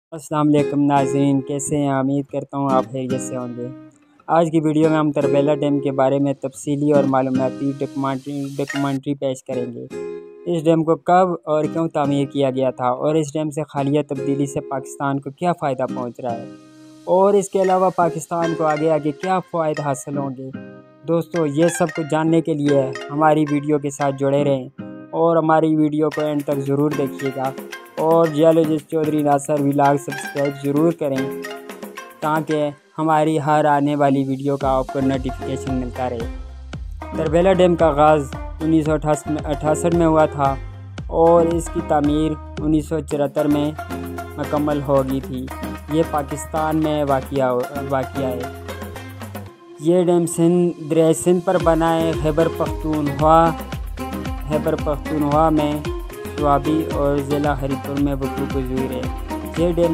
السلام علیکم ناظرین، کیسے ہیں؟ امید کرتا ہوں آپ خیریت سے ہوں گے۔ آج کی ویڈیو میں ہم تربیلا ڈیم کے بارے میں تفصیلی اور معلوماتی ڈاکومنٹری پیش کریں گے۔ اس ڈیم کو کب اور کیوں تعمیر کیا گیا تھا اور اس ڈیم سے حالیہ تبدیلی سے پاکستان کو کیا فائدہ پہنچ رہا ہے اور اس کے علاوہ پاکستان کو آگے آگے کیا فوائد حاصل ہوں گے۔ دوستو، یہ سب کچھ جاننے کے لیے ہماری ویڈیو کے ساتھ جڑے رہیں اور ہماری ویڈیو کو اینڈ تک ضرور دیکھیے گا، اور geologist Chaudhry Nasir vlog subscribe ضرور کریں تاکہ ہماری ہر آنے والی ویڈیو کا آپ کو نوٹیفیکیشن ملتا رہے۔ تربیلا ڈیم کا آغاز 1968 میں ہوا تھا اور اس کی تعمیر 1974 میں مکمل ہو گئی تھی۔ یہ پاکستان میں واقع ہے۔ یہ ڈیم دریائے سندھ پر بنا ہے۔ خیبر پختونخوا میں سوابی اور ضلع ہری پور میں وقوع پذیر ہے۔ یہ ڈیم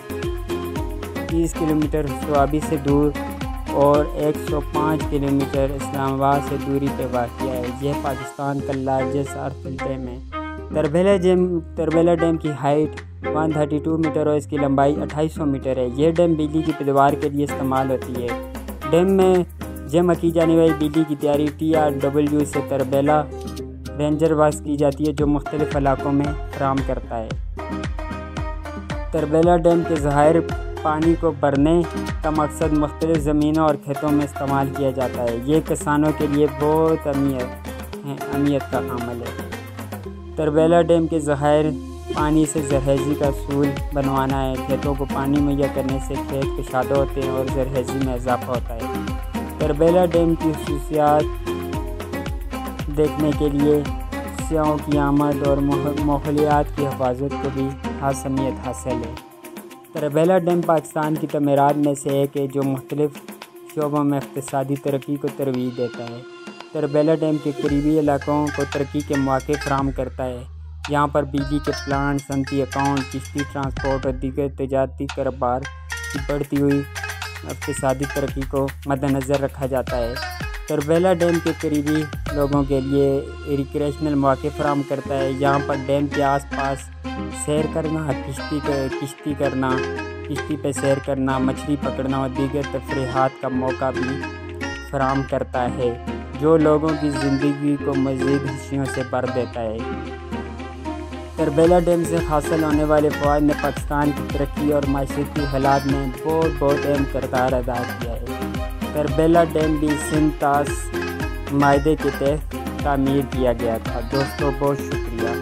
30 کلومیٹر سوابی سے دور اور 105 کلومیٹر اسلام آباد سے دوری پہ واقع ہے۔ یہ پاکستان کا لارجسٹ ارتھ ڈیم ہے۔ تربیلا ڈیم کی ہائٹ 132 میٹر اور اس کی لمبائی 2800 میٹر ہے۔ یہ ڈیم بجلی کی پیداوار کے لیے استعمال ہوتی ہے۔ ڈیم میں جمع کی جانے والی بجلی کی تیاری TRW سے تربیلا رینجر ورکس کی جاتی ہے، جو مختلف علاقوں میں فراہم کرتا ہے۔ تربیلا ڈیم کے ذخائر پانی کو بھرنے کا مقصد مختلف زمینوں اور کھیتوں میں استعمال کیا جاتا ہے۔ یہ کسانوں کے لیے بہت اہمیت کا حامل ہے۔ تربیلا ڈیم کے ذخائر پانی سے زرخیزی کا اصول بنوانا ہے۔ کھیتوں کو پانی مہیا کرنے سے کھیت کشادہ ہوتے ہیں اور زرخیزی میں اضافہ ہوتا ہے۔ تربیلا ڈیم کی خصوصیات دیکھنے کے لیے سیاحوں کی آمد اور ماحولیات کی حفاظت کو بھی خاص اہمیت حاصل ہے۔ تربیلا ڈیم پاکستان کی تعمیرات میں سے ایک ہے جو مختلف شعبوں میں اقتصادی ترقی کو ترویج دیتا ہے۔ تربیلا ڈیم کے قریبی علاقوں کو ترقی کے مواقع فراہم کرتا ہے۔ یہاں پر بجلی کے پلانٹ، صنعتی اکاؤنٹ، کشتی ٹرانسپورٹ اور دیگر تجارتی کاروبار کی بڑھتی ہوئی اقتصادی ترقی کو مد نظر رکھا جاتا ہے۔ تربیلا ڈیم کے قریبی لوگوں کے لیے ریکریشنل مواقع فراہم کرتا ہے۔ یہاں پر ڈیم کے آس پاس سیر کرنا، کشتی پہ سیر کرنا، مچھلی پکڑنا اور دیگر تفریحات کا موقع بھی فراہم کرتا ہے، جو لوگوں کی زندگی کو مزید خوشیوں سے بھر دیتا ہے۔ تربیلا ڈیم سے حاصل ہونے والے فوائد نے پاکستان کی ترقی اور معاشرتی حالات میں بہت اہم کردار ادا کیا ہے۔ تربیلا ڈیم بھی سندھ طاس معاہدے کے تحت تعمیر کیا گیا تھا۔ دوستو، بہت شکریہ۔